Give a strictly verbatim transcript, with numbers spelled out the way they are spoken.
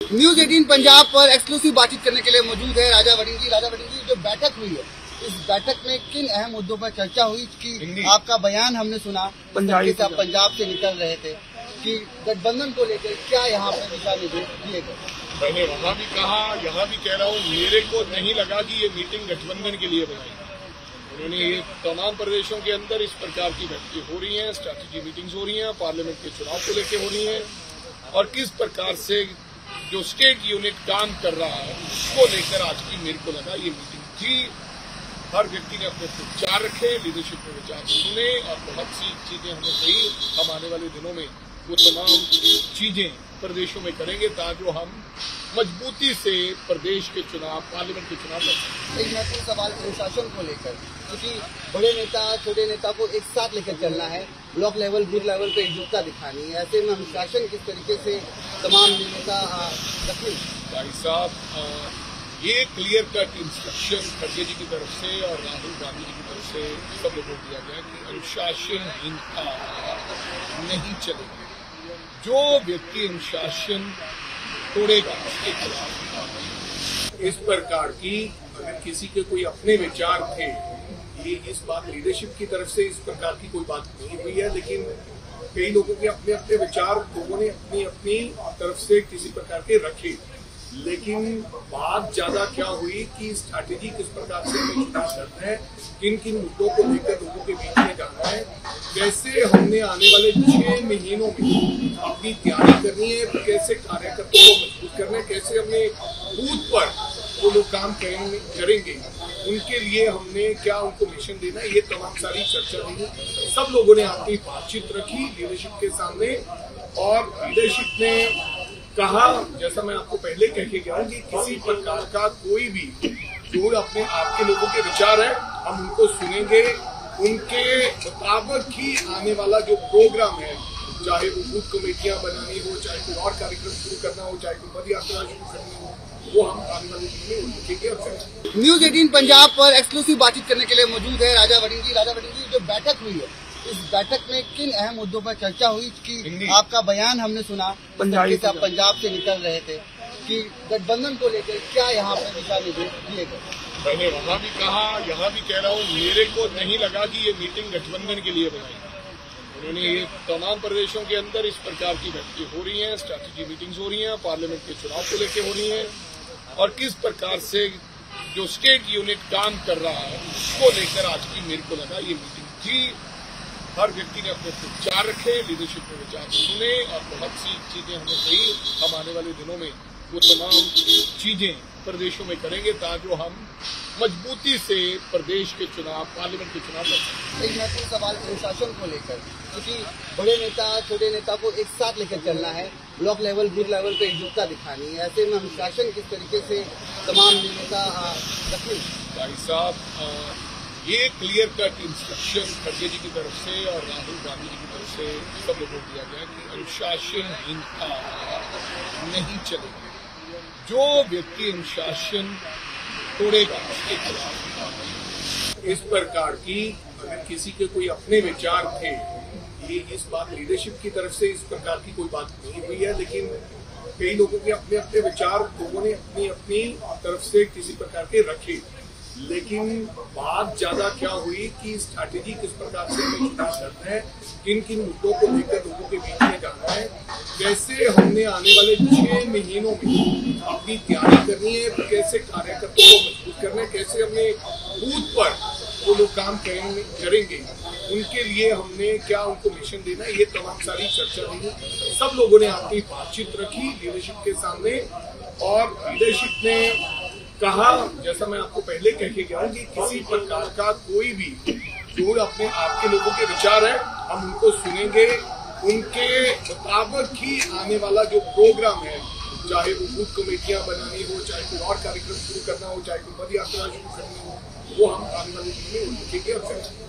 News अठारह पंजाब पर exclusive बातचीत करने के लिए मौजूद है राजा वड़िंगी। राजा वड़िंगी, जो बैठक हुई है, इस बैठक में किन अहम मुद्दों पर चर्चा हुई? कि आपका बयान हमने सुना, पंजाब से आप पंजाब से निकल रहे थे, कि गठबंधन को लेकर क्या यहाँ पर दिशा निर्देश दिए गए? मैंने वहाँ भी कहा, यहाँ भी कह रहा हूँ, मेरे को नहीं लगा कि ये मीटिंग गठबंधन के लिए बनाई। उन्होंने ये तमाम प्रदेशों के अंदर इस प्रकार की बैठकें हो रही हैं, स्ट्रैटेजी मीटिंग्स हो रही हैं, पार्लियामेंट के चुनाव को लेकर हो रही हैं, और किस प्रकार से जो स्टेट यूनिट काम कर रहा है उसको लेकर आज की मेरे को लगा ये मीटिंग थी। हर व्यक्ति ने अपने विचार रखे, लीडरशिप में विचार सुने, और बहुत सी चीजें हमने कही। हम आने वाले दिनों में वो तमाम चीजें प्रदेशों में करेंगे ताकि हम मजबूती से प्रदेश के चुनाव, पार्लियामेंट के चुनाव लड़ सकें। एक महत्वपूर्ण सवाल अनुशासन को लेकर, क्योंकि बड़े नेता छोटे नेता को एक साथ लेकर चलना है, ब्लॉक लेवल बूथ लेवल पे एकजुटता दिखानी है। ऐसे में अनुशासन किस तरीके से तमाम नेता रखें? भाई साहब, ये क्लियर कट इंस्ट्रक्शन खड़गे जी की तरफ से और राहुल गांधी जी की तरफ से सब लोगों को दिया गया कि अनुशासनहीनता नहीं चलेगी। जो व्यक्ति अनुशासन तोड़ेगा उसके खिलाफ इस प्रकार की, अगर किसी के कोई अपने विचार थे, ये इस बात लीडरशिप की तरफ से इस प्रकार की कोई बात नहीं हुई है, लेकिन कई लोगों के अपने अपने विचार लोगों ने अपनी अपनी तरफ से किसी प्रकार के रखे। लेकिन बात ज्यादा क्या हुई कि स्ट्रैटेजी किस प्रकार से हमें चुनाव करना है, किन किन मुद्दों को लेकर लोगों के बीच में जाना है, कैसे हमने आने वाले छह महीनों में अपनी तैयारी करनी है, कैसे कार्यकर्ताओं को मजबूत करना है, कैसे हमने बूथ पर वो लोग काम करेंगे करेंगे उनके लिए हमने क्या उनको मिशन देना है, ये तमाम सारी चर्चा हुई। सब लोगों ने अपनी बातचीत रखी लीडरशिप के सामने, और लीडरशिप ने कहा, जैसा मैं आपको पहले कह के गया हूँ, कि किसी प्रकार का कोई भी जो अपने आपके लोगों के विचार है हम उनको सुनेंगे, उनके मुताबिक ही आने वाला जो प्रोग्राम है, चाहे वो बूथ कमेटियां बनानी हो, चाहे कोई और कार्यक्रम शुरू करना हो, चाहे कोई पद यात्रा शुरू करनी हो, वो हम आने वाले दिन में लिखेंगे और करेंगे। न्यूज अठारह पंजाब पर एक्सक्लूसिव बातचीत करने के लिए मौजूद है राजा वड़िंगी। राजा वड़िंगी, जो बैठक हुई है, इस बैठक में किन अहम मुद्दों पर चर्चा हुई? कि आपका बयान हमने सुना, पंजाब से आप पंजाब से निकल रहे थे, कि गठबंधन को लेकर क्या यहाँ पर दिशा निर्देश दिए गए? मैंने वहाँ भी कहा, यहाँ भी कह रहा हूँ, मेरे को नहीं लगा कि ये मीटिंग गठबंधन के लिए बनाई। उन्होंने ये तमाम प्रदेशों के अंदर इस प्रकार की बैठकें हो रही हैं, स्ट्रैटेजी मीटिंग्स हो रही हैं, पार्लियामेंट के चुनाव को लेकर हो रही हैं, और किस प्रकार से जो स्टेट यूनिट काम कर रहा है उसको लेकर आज की मेरे को लगा ये मीटिंग थी। हर व्यक्ति ने अपने विचार रखे, लीडरशिप में विचार सुने, और बहुत सी चीजें हमने कही। हम आने वाले दिनों में वो तमाम चीजें प्रदेशों में करेंगे ताकि हम मजबूती से प्रदेश के चुनाव, पार्लियामेंट के चुनाव लड़ सकें। एक महत्वपूर्ण सवाल अनुशासन को लेकर, क्योंकि बड़े नेता छोटे नेता को एक साथ लेकर चलना है, ब्लॉक लेवल बूथ लेवल पे एकजुटता दिखानी है। ऐसे में अनुशासन किस तरीके से तमाम नेता रखें? भाई साहब, ये क्लियर कट इंस्ट्रक्शन खड़गे जी की तरफ से और राहुल गांधी जी की तरफ से सब लोगों को दिया गया कि अनुशासनहीनता नहीं चलेगी। जो व्यक्ति अनुशासन तोड़ेगा उसके खिलाफ इस प्रकार की, अगर किसी के कोई अपने विचार थे, ये इस बात लीडरशिप की तरफ से इस प्रकार की कोई बात नहीं हुई है, लेकिन कई लोगों के अपने अपने विचार लोगों ने अपनी अपनी तरफ से किसी प्रकार के रखे। लेकिन बात ज्यादा क्या हुई कि स्ट्रैटेजी किस प्रकार से हमें चुनाव करना है, किन किन मुद्दों को लेकर लोगों के बीच में जाना है, कैसे हमने आने वाले छह महीनों में अपनी तैयारी करनी है, कैसे कार्यकर्ताओं को मजबूत करना है, कैसे हमने बूथ पर वो लोग काम करेंगे करेंगे उनके लिए हमने क्या उनको मिशन देना है, ये तमाम सारी चर्चा हुई। सब लोगों ने अपनी बातचीत रखी लीडरशिप के सामने, और लीडरशिप ने कहा, जैसा मैं आपको पहले कह के गया हूँ, कि किसी प्रकार का कोई भी जो अपने आपके लोगों के विचार है हम उनको सुनेंगे, उनके मुताबिक ही आने वाला जो प्रोग्राम है, चाहे वो बूथ कमेटियां बनानी हो, चाहे कोई और कार्यक्रम शुरू करना हो, चाहे कोई पद यात्रा शुरू करनी हो, वो हम आने वाले दिन में लिखेंगे और करेंगे।